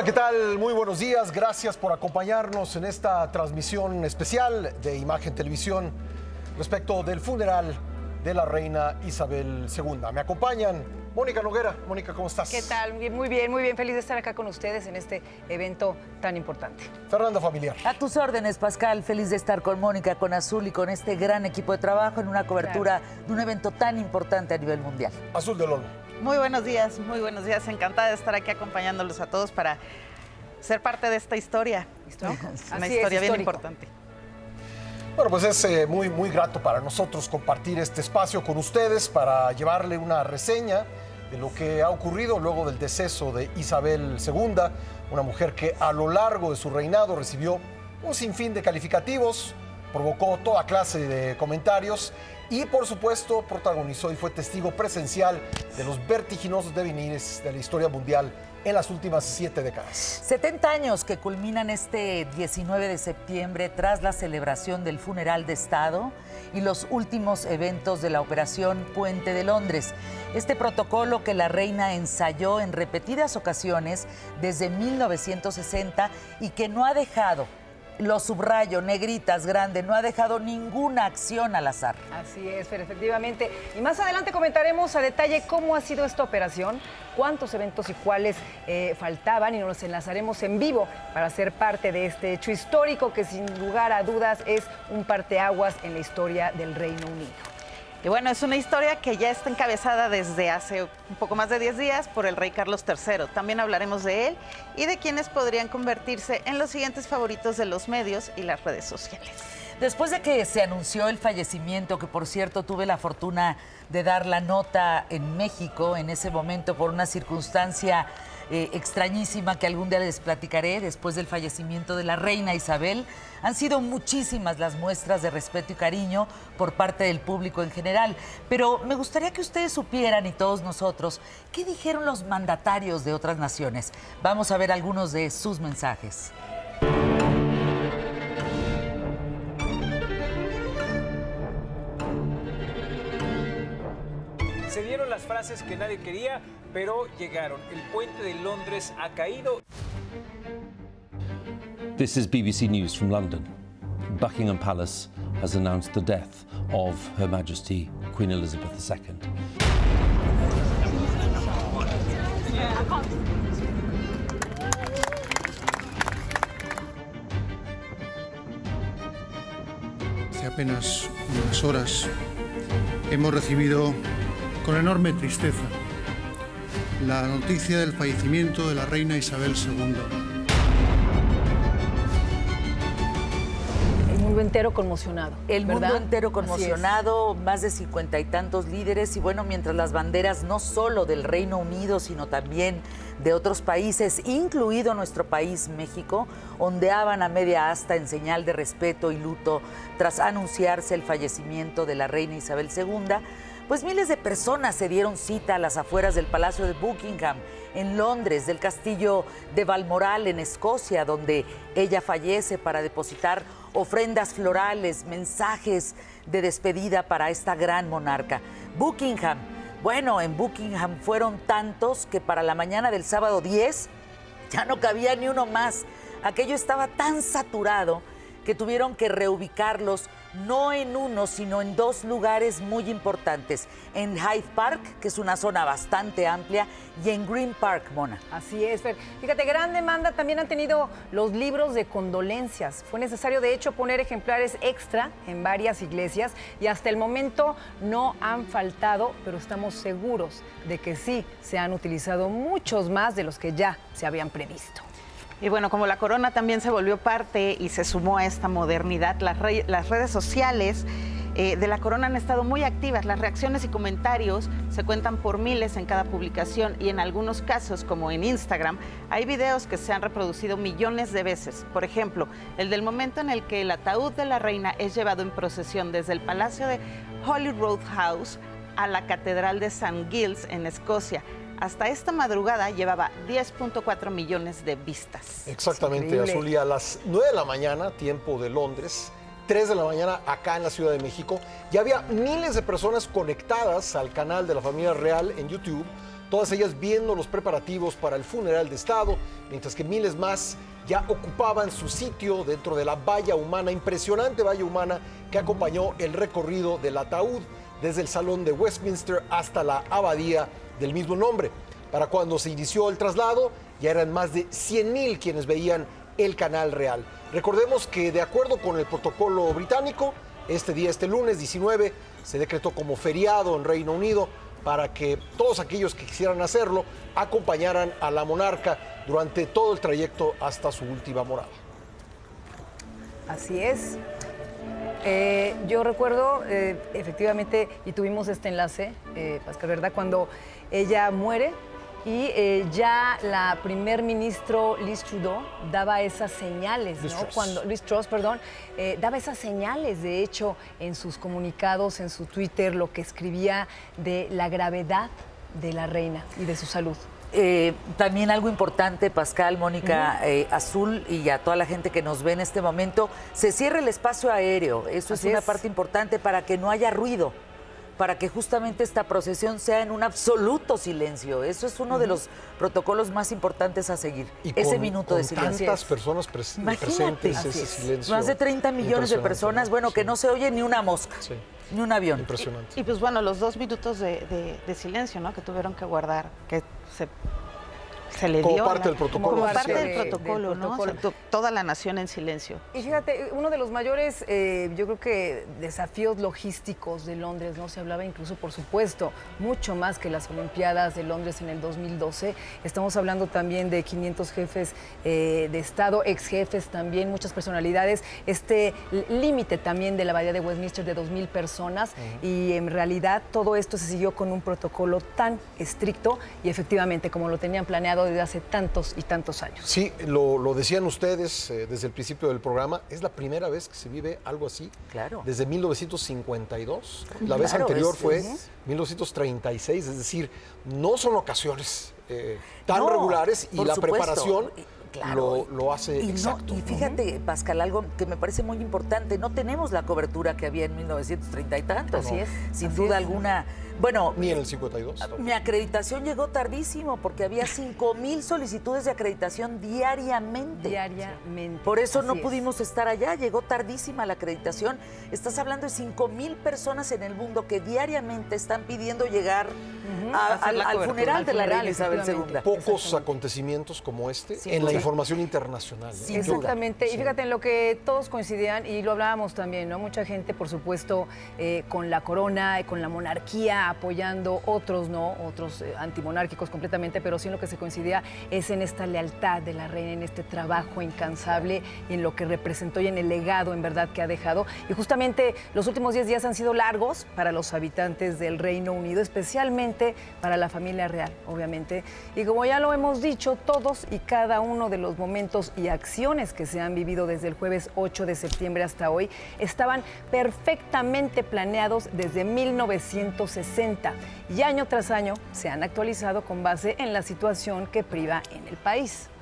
Hola, ¿qué tal? Muy buenos días. Gracias por acompañarnos en esta transmisión especial de Imagen Televisión respecto del funeral de la reina Isabel II. Me acompañan Mónica Noguera. Mónica, ¿cómo estás? ¿Qué tal? Muy bien, muy bien. Feliz de estar acá con ustedes en este evento tan importante. Fernanda Familiar. A tus órdenes, Pascal. Feliz de estar con Mónica, con Azul y con este gran equipo de trabajo en una cobertura de un evento tan importante a nivel mundial. Azul de Lolo. Muy buenos días, muy buenos días. Encantada de estar aquí acompañándolos a todos para ser parte de esta historia. ¿No? Una historia bien importante. Bueno, pues es muy grato para nosotros compartir este espacio con ustedes para llevarle una reseña de lo que ha ocurrido luego del deceso de Isabel II, una mujer que a lo largo de su reinado recibió un sinfín de calificativos, provocó toda clase de comentarios y, por supuesto, protagonizó y fue testigo presencial de los vertiginosos devenires de la historia mundial en las últimas 7 décadas. 70 años que culminan este 19 de septiembre tras la celebración del funeral de Estado y los últimos eventos de la Operación Puente de Londres. Este protocolo que la reina ensayó en repetidas ocasiones desde 1960 y que no ha dejado, lo subrayo, negritas, grande, no ha dejado ninguna acción al azar. Así es, Fer, efectivamente. Y más adelante comentaremos a detalle cómo ha sido esta operación, cuántos eventos y cuáles faltaban, y nos enlazaremos en vivo para ser parte de este hecho histórico que sin lugar a dudas es un parteaguas en la historia del Reino Unido. Y bueno, es una historia que ya está encabezada desde hace un poco más de 10 días por el rey Carlos III. También hablaremos de él y de quienes podrían convertirse en los siguientes favoritos de los medios y las redes sociales. Después de que se anunció el fallecimiento, que por cierto tuve la fortuna de dar la nota en México en ese momento por una circunstancia extrañísima que algún día les platicaré, después del fallecimiento de la reina Isabel, han sido muchísimas las muestras de respeto y cariño por parte del público en general. Pero me gustaría que ustedes supieran, y todos nosotros, qué dijeron los mandatarios de otras naciones. Vamos a ver algunos de sus mensajes. Se dieron las frases que nadie quería, pero llegaron. El puente de Londres ha caído. This is BBC News from London. Buckingham Palace has announced the death of Her Majesty Queen Elizabeth II. Hace apenas unas horas hemos recibido con enorme tristeza la noticia del fallecimiento de la reina Isabel II. El mundo entero conmocionado. El ¿verdad? mundo entero conmocionado, más de 50 y tantos líderes, y bueno, mientras las banderas no solo del Reino Unido, sino también de otros países, incluido nuestro país, México, ondeaban a media asta en señal de respeto y luto tras anunciarse el fallecimiento de la reina Isabel II, pues miles de personas se dieron cita a las afueras del Palacio de Buckingham, en Londres, del castillo de Balmoral, en Escocia, donde ella fallece, para depositar ofrendas florales, mensajes de despedida para esta gran monarca. Buckingham, bueno, en Buckingham fueron tantos que para la mañana del sábado 10 ya no cabía ni uno más. Aquello estaba tan saturado que tuvieron que reubicarlos no en uno, sino en dos lugares muy importantes, en Hyde Park, que es una zona bastante amplia, y en Green Park, Mona. Así es, Fer. Fíjate, gran demanda también han tenido los libros de condolencias. Fue necesario, de hecho, poner ejemplares extra en varias iglesias y hasta el momento no han faltado, pero estamos seguros de que sí se han utilizado muchos más de los que ya se habían previsto. Y bueno, como la corona también se volvió parte y se sumó a esta modernidad, las redes sociales de la corona han estado muy activas. Las reacciones y comentarios se cuentan por miles en cada publicación y en algunos casos, como en Instagram, hay videos que se han reproducido millones de veces. Por ejemplo, el del momento en el que el ataúd de la reina es llevado en procesión desde el Palacio de Holyrood House a la Catedral de St. Giles en Escocia. Hasta esta madrugada llevaba 10.4 millones de vistas. Exactamente, Azul, y a las 9 de la mañana, tiempo de Londres, 3 de la mañana acá en la Ciudad de México, ya había miles de personas conectadas al canal de la familia real en YouTube, todas ellas viendo los preparativos para el funeral de Estado, mientras que miles más ya ocupaban su sitio dentro de la valla humana, impresionante valla humana que acompañó el recorrido del ataúd desde el Salón de Westminster hasta la abadía del mismo nombre. Para cuando se inició el traslado, ya eran más de 100,000 quienes veían el canal real. Recordemos que de acuerdo con el protocolo británico, este lunes 19, se decretó como feriado en Reino Unido para que todos aquellos que quisieran hacerlo acompañaran a la monarca durante todo el trayecto hasta su última morada. Así es. Yo recuerdo, efectivamente, y tuvimos este enlace, Pascal, ¿verdad? Cuando ella muere y ya la primer ministro Liz Trudeau daba esas señales, ¿no? Liz Truss, perdón, daba esas señales, de hecho, en sus comunicados, en su Twitter, lo que escribía de la gravedad de la reina y de su salud. También algo importante, Pascal, Mónica, Azul y a toda la gente que nos ve en este momento, se cierra el espacio aéreo. Eso es una parte importante para que no haya ruido, para que justamente esta procesión sea en un absoluto silencio. Eso es uno de los protocolos más importantes a seguir. Y ese minuto de silencio. Tantas personas presentes, ese silencio. Más de 30 millones de personas, bueno, que no se oye ni una mosca. Sí. Ni un avión. Impresionante. Y pues bueno, los 2 minutos de silencio, ¿no? Que tuvieron que guardar, que se le como dio. Parte del protocolo. Como parte del protocolo, ¿no? O sea, toda la nación en silencio. Y fíjate, uno de los mayores, yo creo que desafíos logísticos de Londres, ¿no? Se hablaba incluso, por supuesto, mucho más que las Olimpiadas de Londres en el 2012. Estamos hablando también de 500 jefes de Estado, ex jefes también, muchas personalidades. Este límite también de la Abadía de Westminster de 2,000 personas. Y en realidad todo esto se siguió con un protocolo tan estricto y efectivamente como lo tenían planeado desde hace tantos y tantos años. Sí, lo decían ustedes desde el principio del programa, es la primera vez que se vive algo así. Claro. Desde 1952. La vez anterior fue 1936, es decir, no son ocasiones tan regulares y la preparación lo hace exacto. Y fíjate, Pascal, algo que me parece muy importante, no tenemos la cobertura que había en 1930 y tantos. Así es. Sin duda alguna. Bueno, ni en el 52. Mi acreditación llegó tardísimo porque había 5,000 solicitudes de acreditación diariamente. Diariamente. Por eso no pudimos estar allá, llegó tardísima la acreditación. Estás hablando de 5,000 personas en el mundo que diariamente están pidiendo llegar al funeral de la reina Isabel II. Pocos acontecimientos como este en la información internacional. ¿No? Exactamente. Y fíjate, en lo que todos coincidían, y lo hablábamos también, ¿no? Mucha gente, por supuesto, con la corona y con la monarquía, apoyando otros, ¿no? Otros antimonárquicos completamente, pero sí en lo que se coincidía es en esta lealtad de la reina, en este trabajo incansable y en lo que representó y en el legado, en verdad, que ha dejado. Y justamente los últimos 10 días han sido largos para los habitantes del Reino Unido, especialmente para la familia real, obviamente. Y como ya lo hemos dicho, todos y cada uno de los momentos y acciones que se han vivido desde el jueves 8 de septiembre hasta hoy estaban perfectamente planeados desde 1960 y año tras año se han actualizado con base en la situación que priva en el país.